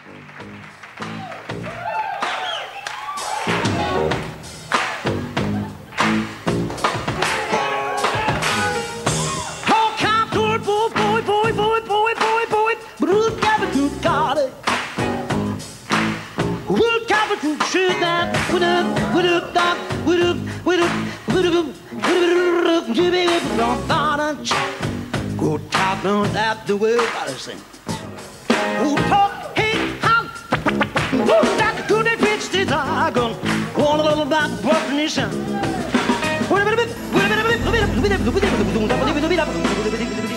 Go talk no that the way I sing. Who talk hey how? Who that good at bitch the dragon? One a little black definition.